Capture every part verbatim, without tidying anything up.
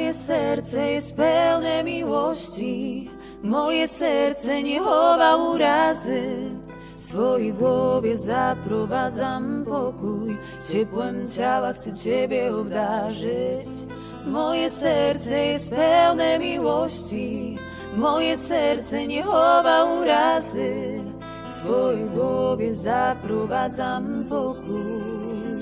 Moje serce jest pełne miłości, moje serce nie chowa urazy. W swojej głowie zaprowadzam pokój, ciepłem ciała chcę Ciebie obdarzyć. Moje serce jest pełne miłości, moje serce nie chowa urazy. W swojej głowie zaprowadzam pokój.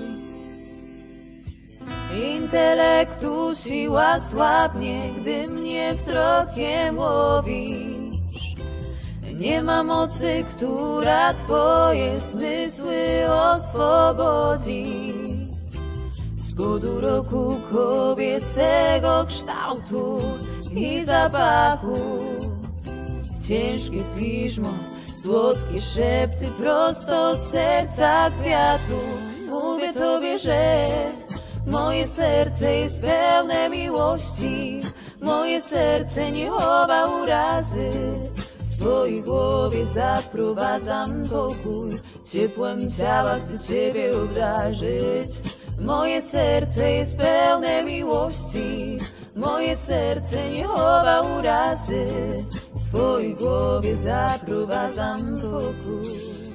Intelektu siła słabnie, gdy mnie wzrokiem łowisz. Nie ma mocy, która Twoje zmysły oswobodzi. Spod uroku kobiecego kształtu i zapachu, ciężkie piżmo, słodkie szepty prosto z serca kwiatu. Mówię Tobie, że moje serce jest pełne miłości, moje serce nie chowa urazy. W swojej głowie zaprowadzam pokój, ciepłem ciała chcę Ciebie obdarzyć. Moje serce jest pełne miłości, moje serce nie chowa urazy. W swojej głowie zaprowadzam pokój.